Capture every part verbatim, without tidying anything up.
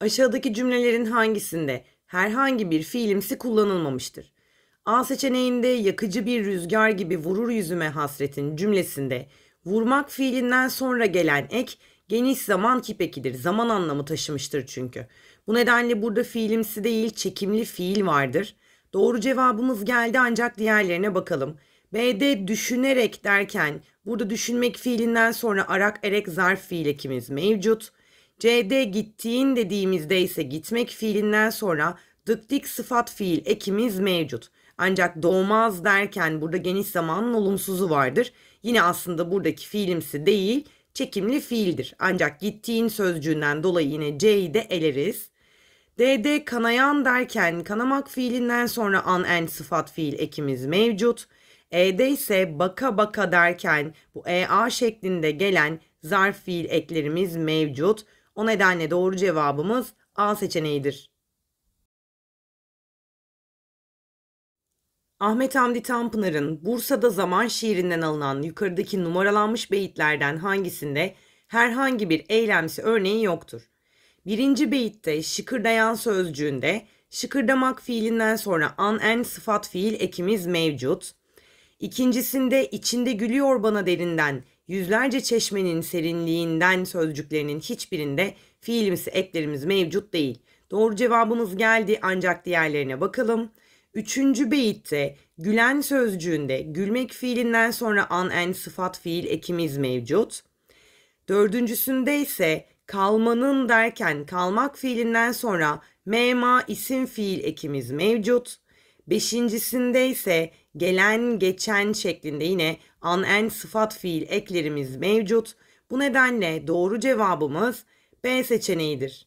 Aşağıdaki cümlelerin hangisinde herhangi bir fiilimsi kullanılmamıştır? A seçeneğinde yakıcı bir rüzgar gibi vurur yüzüme hasretin cümlesinde vurmak fiilinden sonra gelen ek geniş zaman kipekidir. Zaman anlamı taşımıştır çünkü. Bu nedenle burada fiilimsi değil çekimli fiil vardır. Doğru cevabımız geldi ancak diğerlerine bakalım. B'de düşünerek derken burada düşünmek fiilinden sonra arak erek zarf fiil ekimiz mevcut. C'de gittiğin dediğimizde ise gitmek fiilinden sonra dık dik sıfat fiil ekimiz mevcut. Ancak doğmaz derken burada geniş zamanın olumsuzu vardır. Yine aslında buradaki fiilimsi değil, çekimli fiildir. Ancak gittiğin sözcüğünden dolayı yine C'yi de eleriz. D'de kanayan derken kanamak fiilinden sonra an en sıfat fiil ekimiz mevcut. E'de ise baka baka derken bu ea şeklinde gelen zarf fiil eklerimiz mevcut. O nedenle doğru cevabımız A seçeneğidir. Ahmet Hamdi Tanpınar'ın Bursa'da Zaman şiirinden alınan yukarıdaki numaralanmış beyitlerden hangisinde herhangi bir eylemsi örneği yoktur? Birinci beyitte şıkırdayan sözcüğünde şıkırdamak fiilinden sonra an en sıfat fiil ekimiz mevcut. İkincisinde içinde gülüyor bana derinden yüzlerce çeşmenin serinliğinden sözcüklerinin hiçbirinde fiilimsi eklerimiz mevcut değil. Doğru cevabımız geldi ancak diğerlerine bakalım. Üçüncü beyitte gülen sözcüğünde gülmek fiilinden sonra an en sıfat fiil ekimiz mevcut. Dördüncüsünde ise kalmanın derken kalmak fiilinden sonra mema isim fiil ekimiz mevcut. Beşincisinde ise gelen geçen şeklinde yine an en sıfat fiil eklerimiz mevcut. Bu nedenle doğru cevabımız B seçeneğidir.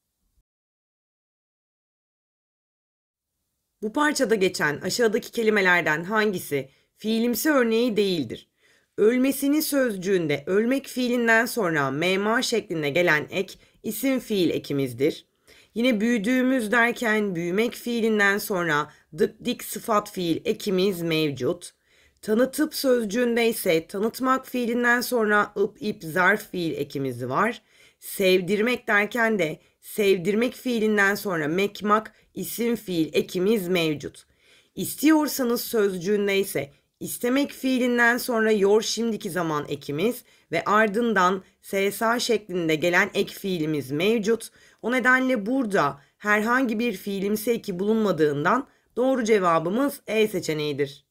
Bu parçada geçen aşağıdaki kelimelerden hangisi fiilimsi örneği değildir? Ölmesini sözcüğünde ölmek fiilinden sonra mema şeklinde gelen ek isim fiil ekimizdir. Yine büyüdüğümüz derken büyümek fiilinden sonra dık dik sıfat fiil ekimiz mevcut. Tanıtıp sözcüğünde ise tanıtmak fiilinden sonra ıp ip zarf fiil ekimiz var. Sevdirmek derken de sevdirmek fiilinden sonra mekmak isim fiil ekimiz mevcut. İstiyorsanız sözcüğünde ise istemek fiilinden sonra yor şimdiki zaman ekimiz ve ardından ssa şeklinde gelen ek fiilimiz mevcut. O nedenle burada herhangi bir fiilimsi eki bulunmadığından doğru cevabımız E seçeneğidir.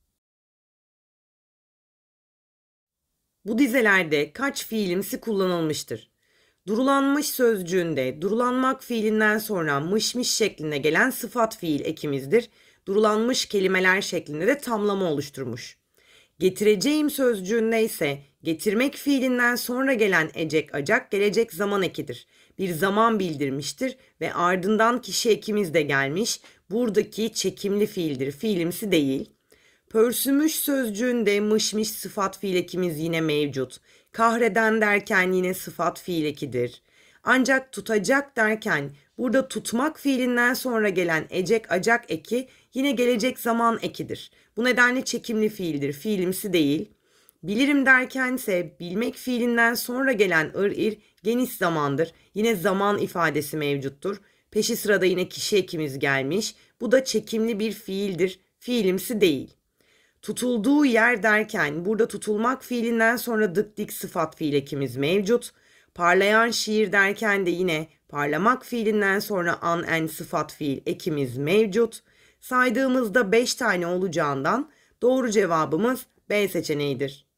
Bu dizelerde kaç fiilimsi kullanılmıştır? Durulanmış sözcüğünde durulanmak fiilinden sonra mışmış şeklinde gelen sıfat fiil ekimizdir. Durulanmış kelimeler şeklinde de tamlama oluşturmuş. Getireceğim sözcüğünde ise getirmek fiilinden sonra gelen ecek acak gelecek zaman ekidir. Bir zaman bildirmiştir ve ardından kişi ekimiz de gelmiş. Buradaki çekimli fiildir, fiilimsi değil. Pörsümüş sözcüğünde mışmış sıfat fiil ekimiz yine mevcut. Kahreden derken yine sıfat fiil ekidir. Ancak tutacak derken burada tutmak fiilinden sonra gelen ecek acak eki yine gelecek zaman ekidir. Bu nedenle çekimli fiildir, fiilimsi değil. Bilirim derkense bilmek fiilinden sonra gelen ır ir geniş zamandır. Yine zaman ifadesi mevcuttur. Peşi sırada yine kişi ekimiz gelmiş. Bu da çekimli bir fiildir, fiilimsi değil. Tutulduğu yer derken burada tutulmak fiilinden sonra dık dik sıfat fiil ekimiz mevcut. Parlayan şiir derken de yine parlamak fiilinden sonra an en sıfat fiil ekimiz mevcut. Saydığımızda beş tane olacağından doğru cevabımız B seçeneğidir.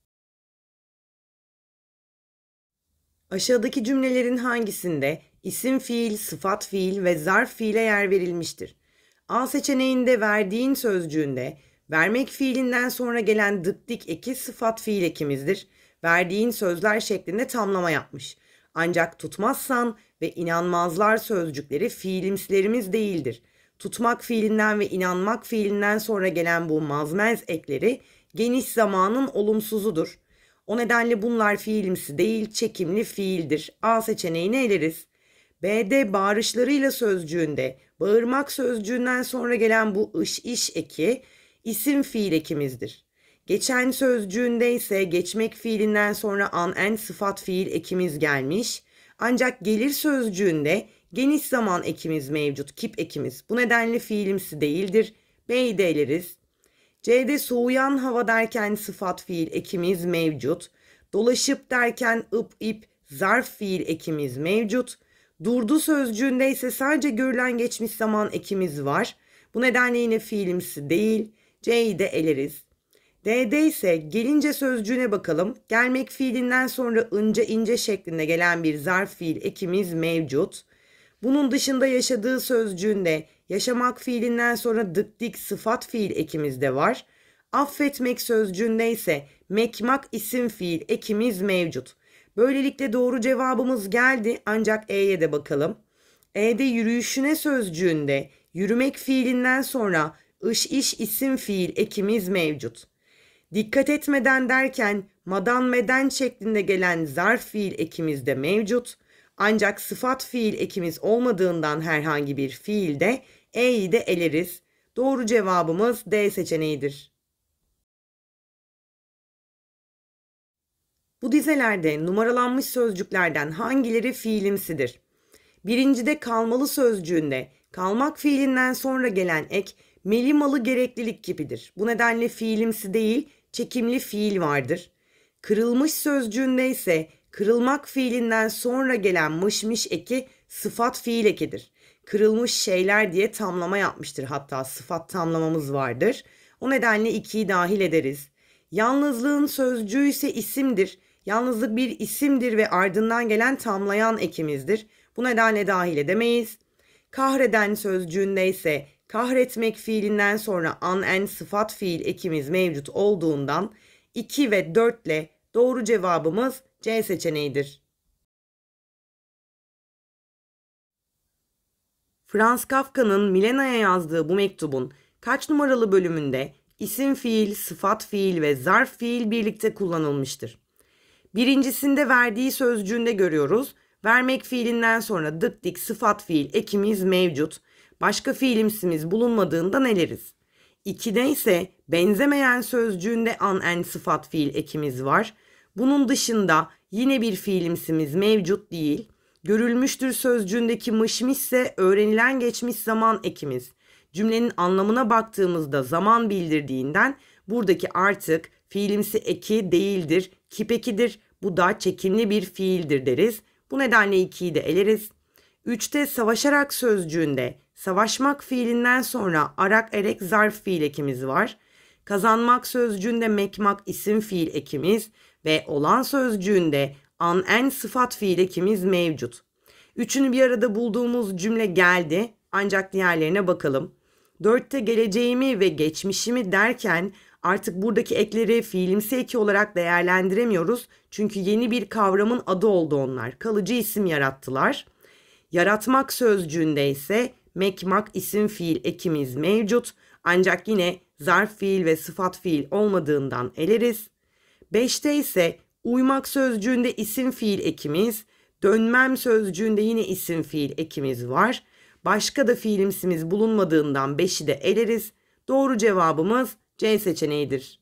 Aşağıdaki cümlelerin hangisinde isim fiil, sıfat fiil ve zarf fiile yer verilmiştir? A seçeneğinde verdiğin sözcüğünde vermek fiilinden sonra gelen dık dik eki sıfat fiil ekimizdir. Verdiğin sözler şeklinde tamlama yapmış. Ancak tutmazsan ve inanmazlar sözcükleri fiilimsilerimiz değildir. Tutmak fiilinden ve inanmak fiilinden sonra gelen bu mazmez ekleri geniş zamanın olumsuzudur. O nedenle bunlar fiilimsi değil çekimli fiildir. A seçeneğini eleriz. B'de bağırışlarıyla sözcüğünde bağırmak sözcüğünden sonra gelen bu ış iş eki isim fiil ekimizdir. Geçen sözcüğünde ise geçmek fiilinden sonra an en sıfat fiil ekimiz gelmiş. Ancak gelir sözcüğünde Geniş zaman ekimiz mevcut, kip ekimiz. Bu nedenle fiilimsi değildir. B'yi de eleriz. C'de soğuyan hava derken sıfat fiil ekimiz mevcut. Dolaşıp derken ıp ip zarf fiil ekimiz mevcut. Durdu sözcüğünde ise sadece görülen geçmiş zaman ekimiz var. Bu nedenle yine fiilimsi değil. C'yi de eleriz. D'de ise gelince sözcüğüne bakalım. Gelmek fiilinden sonra ınca ince şeklinde gelen bir zarf fiil ekimiz mevcut. Bunun dışında yaşadığı sözcüğünde yaşamak fiilinden sonra dık dik sıfat fiil ekimiz de var. Affetmek sözcüğünde ise mekmak isim fiil ekimiz mevcut. Böylelikle doğru cevabımız geldi ancak E'ye de bakalım. E'de yürüyüşüne sözcüğünde yürümek fiilinden sonra ış iş isim fiil ekimiz mevcut. Dikkat etmeden derken madan meden şeklinde gelen zarf fiil ekimiz de mevcut. Ancak sıfat fiil ekimiz olmadığından herhangi bir fiilde E'yi de eleriz. Doğru cevabımız D seçeneğidir. Bu dizelerde numaralanmış sözcüklerden hangileri fiilimsidir? Birincide kalmalı sözcüğünde kalmak fiilinden sonra gelen ek melimalı gereklilik kipidir. Bu nedenle fiilimsi değil, çekimli fiil vardır. Kırılmış sözcüğünde ise kırılmak fiilinden sonra gelen mışmış eki sıfat fiil ekidir. Kırılmış şeyler diye tamlama yapmıştır, hatta sıfat tamlamamız vardır. O nedenle ikiyi dahil ederiz. Yalnızlığın sözcüğü ise isimdir. Yalnızlık bir isimdir ve ardından gelen tamlayan ekimizdir. Bu nedenle dahil edemeyiz. Kahreden sözcüğünde ise kahretmek fiilinden sonra an en sıfat fiil ekimiz mevcut olduğundan iki ve dört ile doğru cevabımız C seçeneğidir. Franz Kafka'nın Milena'ya yazdığı bu mektubun kaç numaralı bölümünde isim fiil, sıfat fiil ve zarf fiil birlikte kullanılmıştır? Birincisinde verdiği sözcüğünde görüyoruz. Vermek fiilinden sonra dık dik sıfat fiil ekimiz mevcut. Başka fiilimsimiz bulunmadığından eleriz. İkide ise benzemeyen sözcüğünde an en sıfat fiil ekimiz var. Bunun dışında yine bir fiilimsimiz mevcut değil. Görülmüştür sözcüğündeki mışmış ise öğrenilen geçmiş zaman ekimiz. Cümlenin anlamına baktığımızda zaman bildirdiğinden buradaki artık fiilimsi eki değildir, kip ekidir. Bu da çekimli bir fiildir deriz. Bu nedenle ikiyi de eleriz. Üçte savaşarak sözcüğünde savaşmak fiilinden sonra arak erek zarf fiil ekimiz var. Kazanmak sözcüğünde mekmak isim fiil ekimiz ve olan sözcüğünde an en sıfat fiil ekimiz mevcut. Üçünü bir arada bulduğumuz cümle geldi ancak diğerlerine bakalım. Dörtte geleceğimi ve geçmişimi derken artık buradaki ekleri fiilimsi eki olarak değerlendiremiyoruz. Çünkü yeni bir kavramın adı oldu onlar. Kalıcı isim yarattılar. Yaratmak sözcüğünde ise mekmak isim fiil ekimiz mevcut. Ancak yine zarf fiil ve sıfat fiil olmadığından eleriz. Beşte ise uymak sözcüğünde isim fiil ekimiz, dönmem sözcüğünde yine isim fiil ekimiz var. Başka da fiilimsimiz bulunmadığından beşi de eleriz. Doğru cevabımız C seçeneğidir.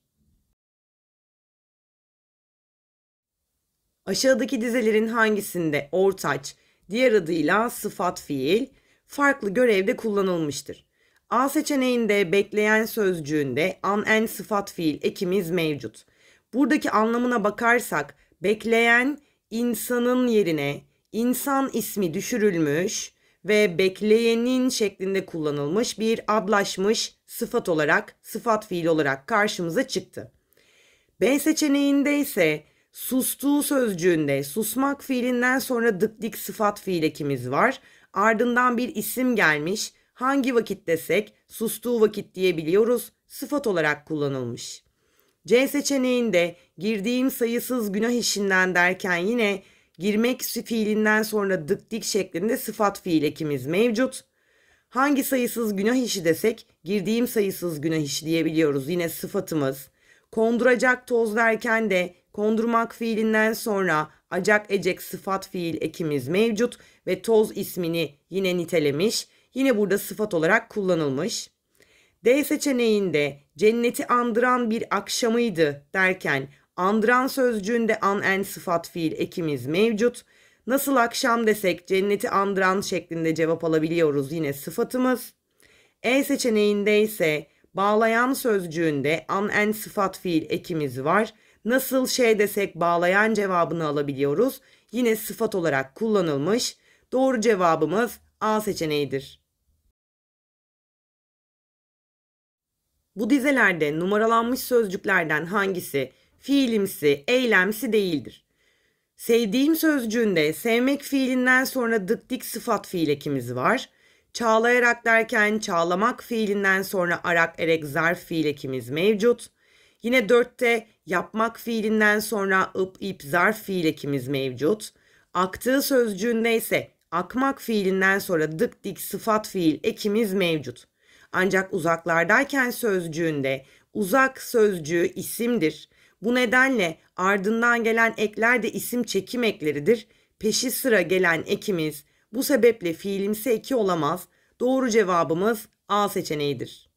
Aşağıdaki dizelerin hangisinde ortaç, diğer adıyla sıfat fiil, farklı görevde kullanılmıştır? A seçeneğinde bekleyen sözcüğünde an en sıfat fiil ekimiz mevcut. Buradaki anlamına bakarsak bekleyen insanın yerine insan ismi düşürülmüş ve bekleyenin şeklinde kullanılmış bir adlaşmış sıfat olarak, sıfat fiil olarak karşımıza çıktı. B seçeneğinde ise sustuğu sözcüğünde susmak fiilinden sonra dık dik sıfat fiil ekimiz var. Ardından bir isim gelmiş. Hangi vakit desek sustuğu vakit diyebiliyoruz. Sıfat olarak kullanılmış. C seçeneğinde girdiğim sayısız günah işinden derken yine girmek fiilinden sonra dık dik şeklinde sıfat fiil ekimiz mevcut. Hangi sayısız günah işi desek girdiğim sayısız günah işi diyebiliyoruz. Yine sıfatımız. Konduracak toz derken de kondurmak fiilinden sonra acak ecek sıfat fiil ekimiz mevcut ve toz ismini yine nitelemiş. Yine burada sıfat olarak kullanılmış. D seçeneğinde cenneti andıran bir akşamıydı derken andıran sözcüğünde an en sıfat fiil ekimiz mevcut. Nasıl akşam desek cenneti andıran şeklinde cevap alabiliyoruz yine sıfatımız. E seçeneğinde ise bağlayan sözcüğünde an en sıfat fiil ekimiz var. Nasıl şey desek bağlayan cevabını alabiliyoruz. Yine sıfat olarak kullanılmış. Doğru cevabımız A seçeneğidir. Bu dizelerde numaralanmış sözcüklerden hangisi fiilimsi, eylemsi değildir? Sevdiğim sözcüğünde sevmek fiilinden sonra dık dik sıfat fiil ekimiz var. Çağlayarak derken çağlamak fiilinden sonra arak erek zarf fiil ekimiz mevcut. Yine dörtte yapmak fiilinden sonra ıp ip zarf fiil ekimiz mevcut. Aktığı sözcüğünde ise akmak fiilinden sonra dık dik sıfat fiil ekimiz mevcut. Ancak uzaklardayken sözcüğünde uzak sözcüğü isimdir. Bu nedenle ardından gelen ekler de isim çekim ekleridir. Peşi sıra gelen ekimiz bu sebeple fiilimsi eki olamaz. Doğru cevabımız A seçeneğidir.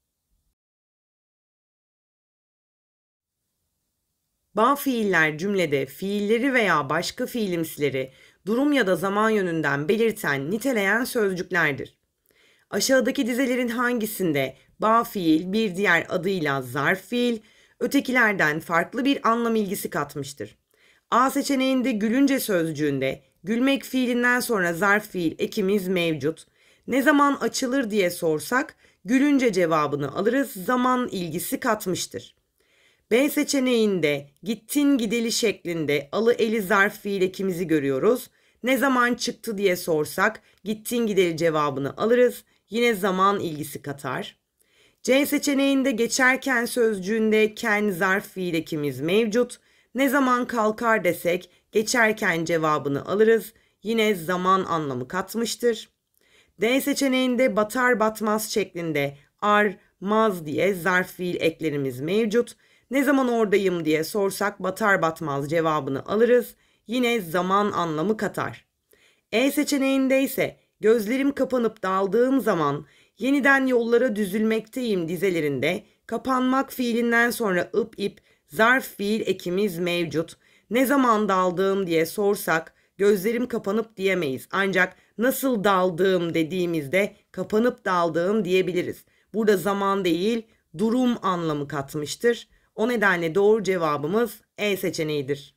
Bağ fiiller cümlede fiilleri veya başka fiilimsileri durum ya da zaman yönünden belirten, niteleyen sözcüklerdir. Aşağıdaki dizelerin hangisinde bağ fiil bir diğer adıyla zarf fiil, ötekilerden farklı bir anlam ilgisi katmıştır? A seçeneğinde gülünce sözcüğünde gülmek fiilinden sonra zarf fiil ekimiz mevcut. Ne zaman açılır diye sorsak gülünce cevabını alırız, zaman ilgisi katmıştır. B seçeneğinde gittin gideli şeklinde alı eli zarf fiil ekimizi görüyoruz. Ne zaman çıktı diye sorsak gittin gideli cevabını alırız. Yine zaman ilgisi katar. C seçeneğinde geçerken sözcüğünde ken zarf fiil ekimiz mevcut. Ne zaman kalkar desek geçerken cevabını alırız. Yine zaman anlamı katmıştır. D seçeneğinde batar batmaz şeklinde ar, maz diye zarf fiil eklerimiz mevcut. Ne zaman oradayım diye sorsak batar batmaz cevabını alırız. Yine zaman anlamı katar. E seçeneğinde ise gözlerim kapanıp daldığım zaman yeniden yollara düzülmekteyim dizelerinde kapanmak fiilinden sonra ıp ip zarf fiil ekimiz mevcut. Ne zaman daldığım diye sorsak gözlerim kapanıp diyemeyiz. Ancak nasıl daldığım dediğimizde kapanıp daldığım diyebiliriz. Burada zaman değil durum anlamı katmıştır. O nedenle doğru cevabımız E seçeneğidir.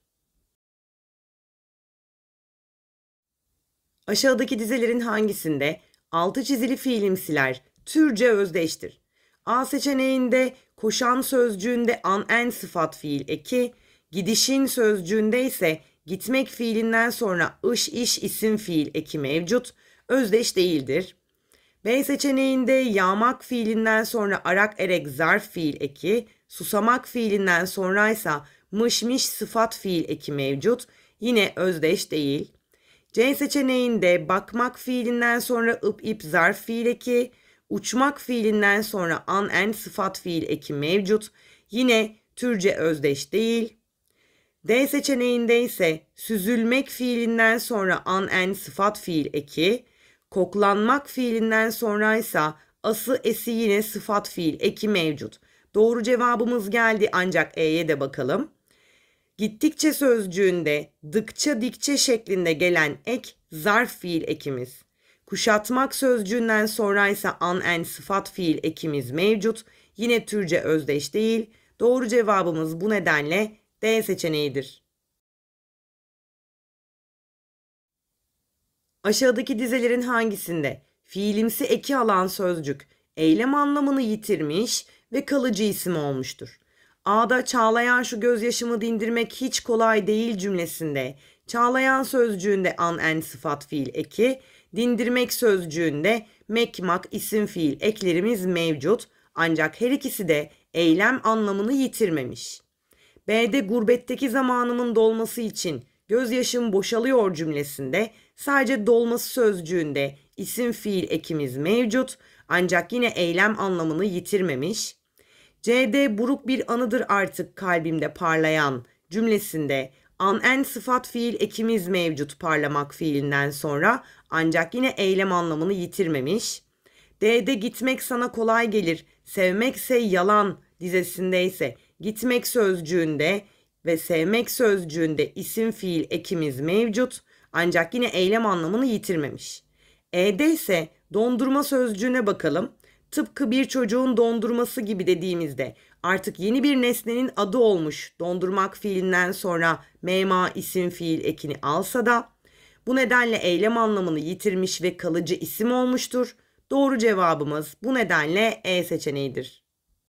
Aşağıdaki dizelerin hangisinde altı çizili fiilimsiler türce özdeştir? A seçeneğinde koşan sözcüğünde an en sıfat fiil eki, gidişin sözcüğünde ise gitmek fiilinden sonra ış iş isim fiil eki mevcut, özdeş değildir. B seçeneğinde yağmak fiilinden sonra arak erek zarf fiil eki, susamak fiilinden sonraysa mış miş sıfat fiil eki mevcut, yine özdeş değil. C seçeneğinde bakmak fiilinden sonra ıp ip zarf fiil eki, uçmak fiilinden sonra an en sıfat fiil eki mevcut, yine türce özdeş değil. D seçeneğinde ise süzülmek fiilinden sonra an en sıfat fiil eki, koklanmak fiilinden sonraysa ası esi yine sıfat fiil eki mevcut. Doğru cevabımız geldi ancak E'ye de bakalım. Gittikçe sözcüğünde dıkça dikçe şeklinde gelen ek zarf fiil ekimiz. Kuşatmak sözcüğünden sonraysa an en sıfat fiil ekimiz mevcut. Yine türce özdeş değil. Doğru cevabımız bu nedenle D seçeneğidir. Aşağıdaki dizelerin hangisinde fiilimsi eki alan sözcük eylem anlamını yitirmiş ve kalıcı isim olmuştur? A'da çağlayan şu gözyaşımı dindirmek hiç kolay değil cümlesinde çağlayan sözcüğünde an en sıfat fiil eki, dindirmek sözcüğünde mek mak isim fiil eklerimiz mevcut ancak her ikisi de eylem anlamını yitirmemiş. B'de gurbetteki zamanımın dolması için gözyaşım boşalıyor cümlesinde sadece dolması sözcüğünde isim fiil ekimiz mevcut ancak yine eylem anlamını yitirmemiş. C'de buruk bir anıdır artık kalbimde parlayan cümlesinde an en sıfat fiil ekimiz mevcut parlamak fiilinden sonra ancak yine eylem anlamını yitirmemiş. D'de gitmek sana kolay gelir, sevmekse yalan dizesinde ise gitmek sözcüğünde ve sevmek sözcüğünde isim fiil ekimiz mevcut ancak yine eylem anlamını yitirmemiş. E'de ise dondurma sözcüğüne bakalım. Tıpkı bir çocuğun dondurması gibi dediğimizde artık yeni bir nesnenin adı olmuş dondurmak fiilinden sonra mema isim fiil ekini alsa da bu nedenle eylem anlamını yitirmiş ve kalıcı isim olmuştur. Doğru cevabımız bu nedenle E seçeneğidir.